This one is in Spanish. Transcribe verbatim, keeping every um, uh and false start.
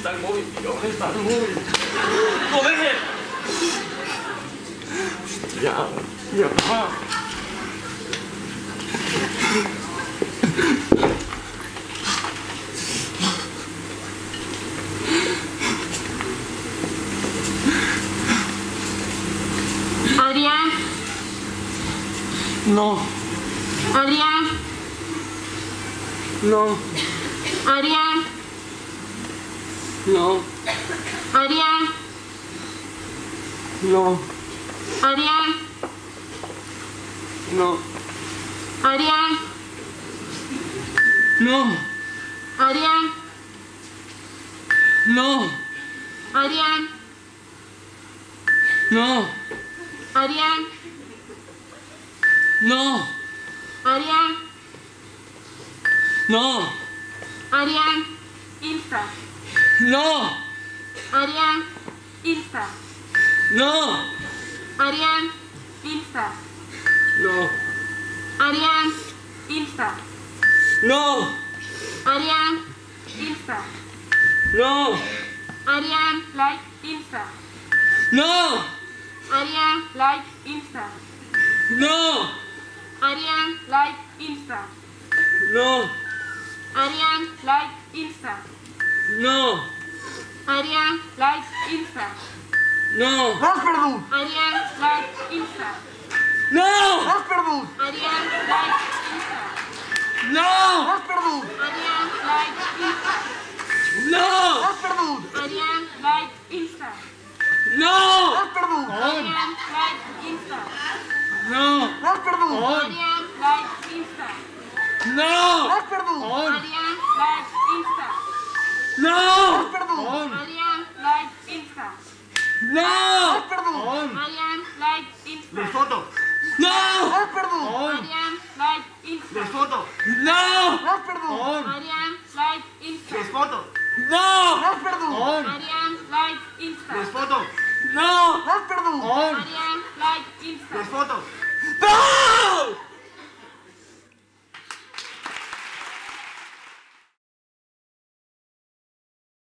está el móvil? ¿Dónde está el móvil? ¡No deje! ¡Hostia! ¡Mierda! Adrián. No. Adrián. No. Adrián. No. Adrián. No. Adrián. No. Adrián. No. Adrián. No. Adrián. No. Adrián. No. Adrián. No. Adrián. Insta. No. Adrián. Insta. No. Adrián. Insta. No. Adrián. Insta. No. Adrián. Insta. No. Adrián. Like. Insta. No. Adrián. Like. Insta. No. Adrián. Like. Insta. No. Adrián. Like. Insta. No. Adrián. Like. Insta. No. L'has perdut! Adrián. Like. Insta. No. L'has perdut! Adrián. Like. Insta. No. L'has perdut! Adrián. Like. Insta. No. L'has perdut! Adrián. Like. Insta. No. L'has perdut! Adrián. Like. Insta. No. L'has perdut! Adrián. Like. Insta. No. L'has perdut! Adrián. Like. Insta. No. L'has perdut! Adrián. Like. Insta. No. L'has perdut! Adrián. Like. Insta. Les fotos! No. L'has perdut! Adrián. Like. Insta. Les fotos! No. L'has perdut! Adrián. Like. Insta. Les fotos! No. L'has perdut! Adrián. Like. Insta. Les fotos! No. L'has perdut! Adrián. Like. Insta. Les fotos! No.